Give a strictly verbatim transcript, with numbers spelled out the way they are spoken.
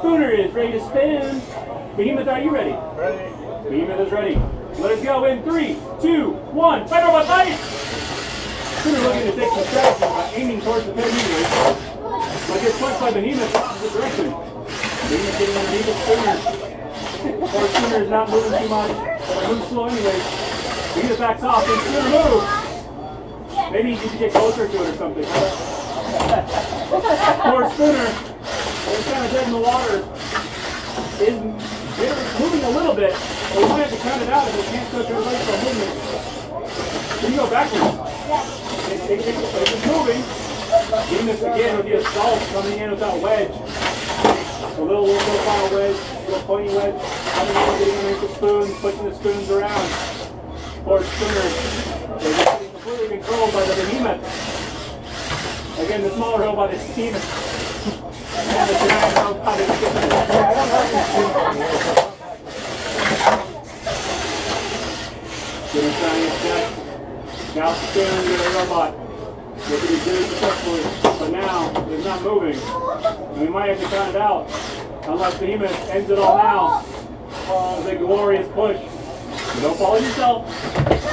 Spooner is ready to spin. Behemoth, are you ready? Ready. Behemoth is ready. Let us go in three, two, one. Fight robot, fight! Spooner looking to take some strategy by aiming towards the pin meters. But gets punched by Behemoth in the opposite direction. Behemoth getting underneath the Spooner. Poor Spooner is not moving too much. But moves slow anyway. Behemoth backs off and Spooner moves. Maybe he needs to get closer to it or something. Poor Spooner, he's kind of dead in the water, is moving a little bit, but we might have to count it out if it can't touch your legs for movement. Can you go backwards? It, it, it, it's moving. Behemoth again with the assault coming in with that wedge. A little, little profile wedge, little pointy wedge, coming in, getting underneath the spoons, pushing the spoons around. Poor Spooner is getting completely controlled by the Behemoth. Again, the smaller robot is Steven. And the giant robot is Steven. Getting trying to check. Now Steven with a robot. Look at he's doing successfully. But now, it's not moving. And we might have to count it out. Unless Behemoth ends it all now. Oh, it's a glorious push. Don't fall yourself.